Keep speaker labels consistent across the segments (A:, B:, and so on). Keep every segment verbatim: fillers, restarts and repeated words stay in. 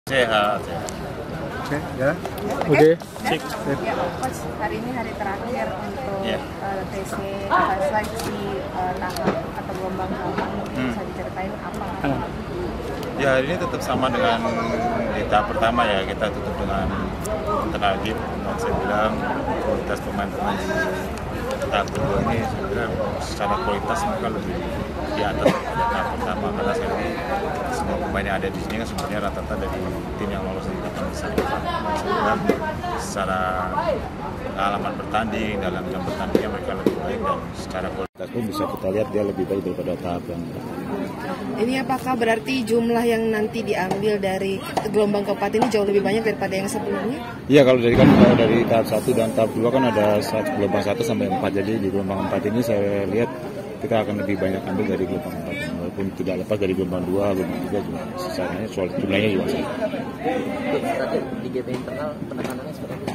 A: Sehat, sehat.
B: Oke, ya.
C: Oke.
A: Cek.
D: Ya, Coach, hari ini hari terakhir untuk
A: Ya.
D: uh, T C seleksi uh, tahap atau gelombang delapan. Mungkin
A: Hmm.
D: bisa diceritain apa?
A: Ya, hari ini tetap sama dengan di tahap pertama ya, kita tutup dengan internal game. Dan saya bilang kualitas pemain-pemain di tahap kedua ini sebenarnya secara kualitas mereka lebih di atas daripada tahap pertama, karena saya lihat semua pemain yang ada di sini kan sebenarnya rata-rata dari tim yang lolos di delapan besar. Saya bilang secara pengalaman bertanding dalam jam pertandingan mereka lebih baik, dan secara kualitas pun bisa kita lihat dia lebih baik daripada tahap yang
D: Ini apakah berarti jumlah yang nanti diambil dari gelombang keempat ini jauh lebih banyak daripada yang sebelumnya?
A: Iya, kalau dari kan kalau dari tahap satu dan tahap dua kan ada satu, gelombang satu sampai empat, jadi di gelombang empat ini saya lihat kita akan lebih banyak ambil dari gelombang empat, walaupun tidak lepas dari gelombang dua, gelombang tiga juga sisanya soal jumlahnya juga sama.
C: Di G P internal penekanannya seperti apa?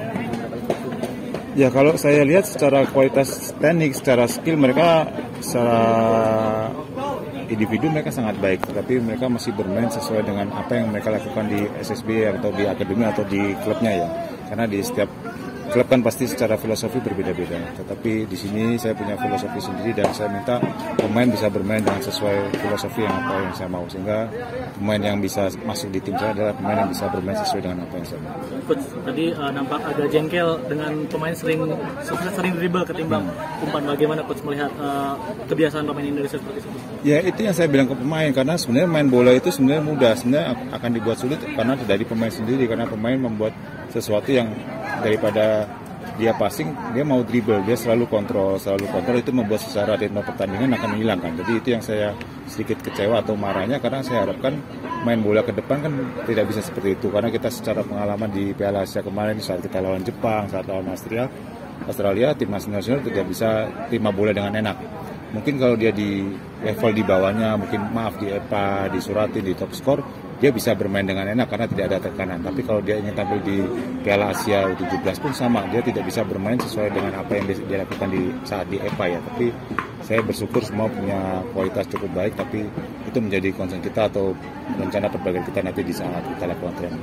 A: Ya, kalau saya lihat secara kualitas teknik, secara skill mereka secara individu mereka sangat baik, tapi mereka masih bermain sesuai dengan apa yang mereka lakukan di S S B atau di akademi atau di klubnya ya. Karena di setiap klub kan pasti secara filosofi berbeda-beda. Tetapi di sini saya punya filosofi sendiri dan saya minta pemain bisa bermain dengan sesuai filosofi yang apa yang saya mau, sehingga pemain yang bisa masuk di tim saya adalah pemain yang bisa bermain sesuai dengan apa yang saya mau.
C: Coach, tadi uh, nampak agak jengkel dengan pemain sering sering dribble ketimbang umpan. Bagaimana Coach melihat uh, kebiasaan pemain Indonesia seperti itu?
A: Ya, itu yang saya bilang ke pemain, karena sebenarnya main bola itu sebenarnya mudah, sebenarnya akan dibuat sulit karena dari pemain sendiri, karena pemain membuat sesuatu yang daripada dia passing, dia mau dribble, dia selalu kontrol, selalu kontrol, itu membuat secara ritme pertandingan akan menghilangkan. Jadi itu yang saya sedikit kecewa atau marahnya, karena saya harapkan main bola ke depan kan tidak bisa seperti itu, karena kita secara pengalaman di Piala Asia kemarin saat kita lawan Jepang, saat lawan Australia, Australia timnas nasional tidak bisa terima bola dengan enak. Mungkin kalau dia di level di bawahnya, mungkin maaf di E P A, di Suratin, di top skor, dia bisa bermain dengan enak karena tidak ada tekanan. Tapi kalau dia ingin tampil di Piala Asia U tujuh belas pun sama, dia tidak bisa bermain sesuai dengan apa yang dia lakukan di saat di E P A ya. Tapi saya bersyukur semua punya kualitas cukup baik, tapi itu menjadi concern kita atau rencana perbaikan kita nanti di saat kita lakukan training.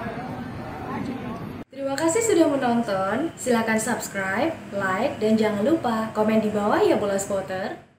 E: Terima kasih sudah menonton. Silakan subscribe, like, dan jangan lupa komen di bawah ya bola spotter.